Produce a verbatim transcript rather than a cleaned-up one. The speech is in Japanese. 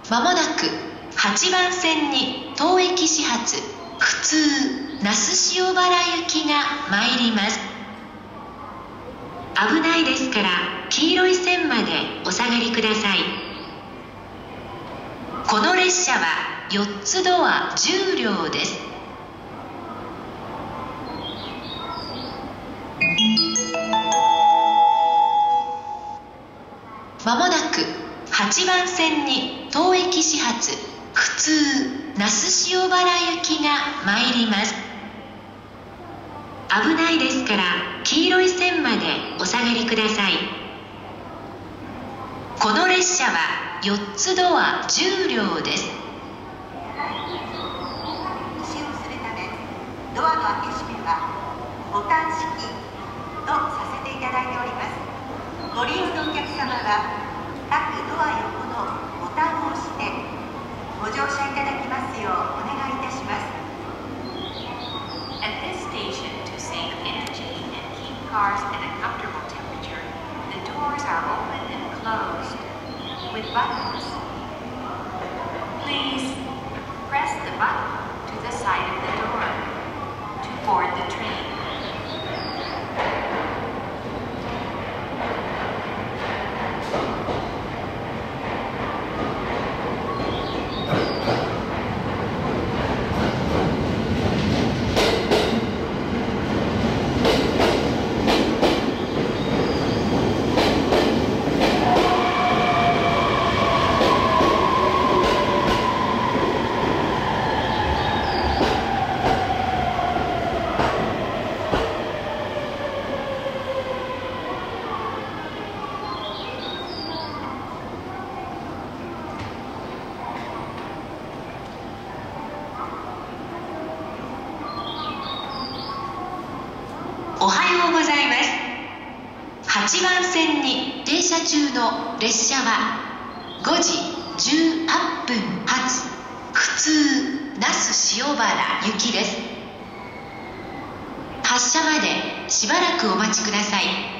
まもなくはちばん線に当駅始発普通那須塩原行きが参ります。危ないですから黄色い線までお下がりください。この列車はよっつドアじゅう両です。まもなくはちばん線に当駅始発普通那須塩原行きが参ります。危ないですから黄色い線までお下がりください。この列車はよっつドアじゅう両です。 使用するためドアの開け閉めはボタン式とさせていただいております。ご利用のお客様は各ドア横のボタンを押してご乗車いただきますようお願いいたします。 At this station, to save energy and keep cars at a comfortable temperature, the doors are open and closed with buttons. Please press the button to the side of the door to board the train. おはようございます。はちばん線に停車中の列車はごじじゅうはっぷん発普通那須塩原行きです。発車までしばらくお待ちください。